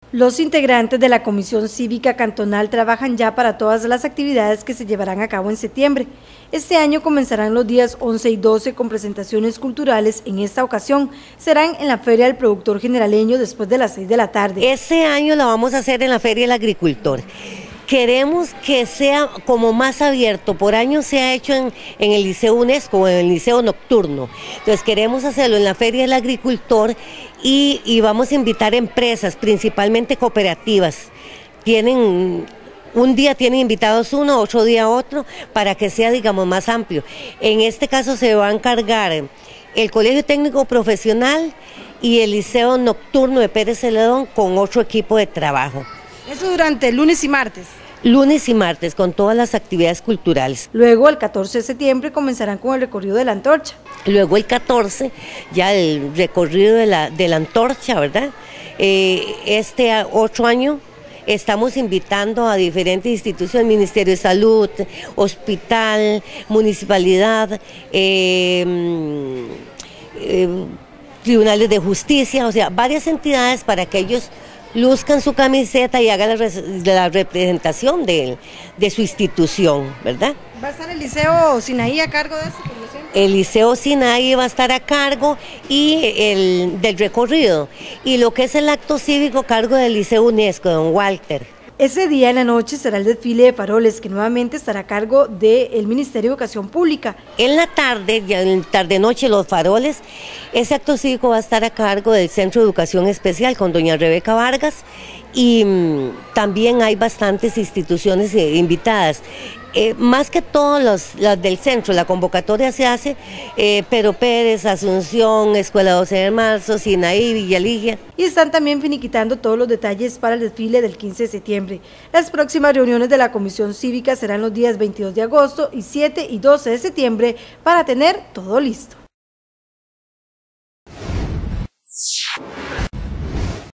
Los integrantes de la Comisión Cívica Cantonal trabajan ya para todas las actividades que se llevarán a cabo en septiembre. Este año comenzarán los días 11 y 12 con presentaciones culturales. En esta ocasión serán en la Feria del Productor Generaleño después de las 6 de la tarde. Este año lo vamos a hacer en la Feria del Agricultor. Queremos que sea como más abierto. Por años se ha hecho en el Liceo UNESCO o en el Liceo Nocturno. Entonces queremos hacerlo en la Feria del Agricultor y vamos a invitar empresas, principalmente cooperativas. Un día tienen invitados uno, otro día otro, para que sea, digamos, más amplio. En este caso se va a encargar el Colegio Técnico Profesional y el Liceo Nocturno de Pérez Celedón con otro equipo de trabajo. Eso durante lunes y martes. Lunes y martes, con todas las actividades culturales. Luego, el 14 de septiembre, comenzarán con el recorrido de la antorcha. Luego, el 14, ya el recorrido de la antorcha, ¿verdad? Este otro año estamos invitando a diferentes instituciones, Ministerio de Salud, hospital, municipalidad, tribunales de justicia, o sea, varias entidades para que ellos luzcan su camiseta y hagan la representación de su institución, ¿verdad? ¿Va a estar el Liceo Sinaí a cargo de eso? El Liceo Sinaí va a estar a cargo del recorrido, y lo que es el acto cívico a cargo del Liceo UNESCO, don Walter. Ese día en la noche será el desfile de faroles, que nuevamente estará a cargo del Ministerio de Educación Pública. En la tarde, ya en tarde-noche, los faroles, ese acto cívico va a estar a cargo del Centro de Educación Especial con doña Rebeca Vargas, y también hay bastantes instituciones invitadas. Más que todos las del centro, la convocatoria se hace Pedro Pérez, Asunción, Escuela 12 de Marzo, Sinaí, Villa Ligia. Y están también finiquitando todos los detalles para el desfile del 15 de septiembre. Las próximas reuniones de la Comisión Cívica serán los días 22 de agosto y 7 y 12 de septiembre para tener todo listo.